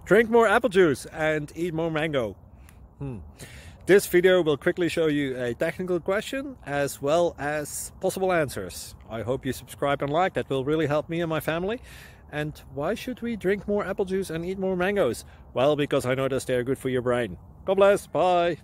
Drink more apple juice and eat more mango. This video will quickly show you a technical question as well as possible answers. I hope you subscribe and like, that will really help me and my family. And why should we drink more apple juice and eat more mangoes? Well, because I noticed they're good for your brain. God bless, bye!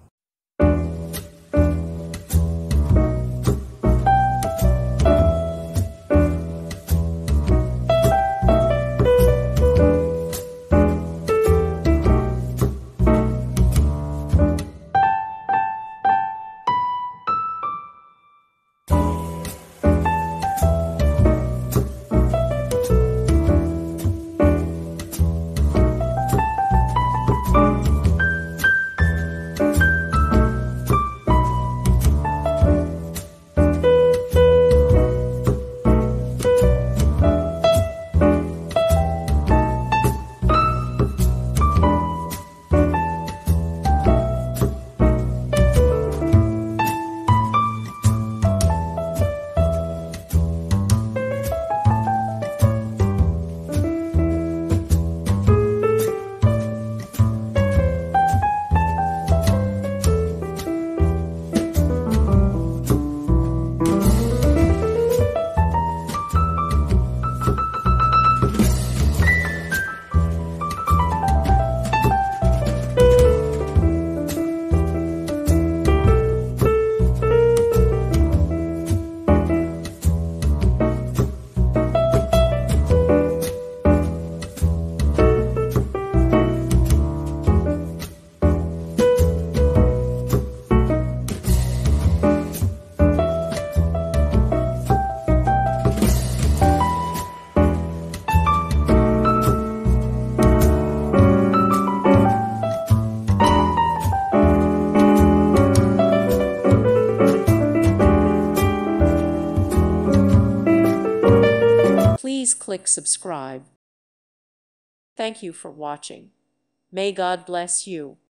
Please click subscribe. Thank you for watching. May God bless you.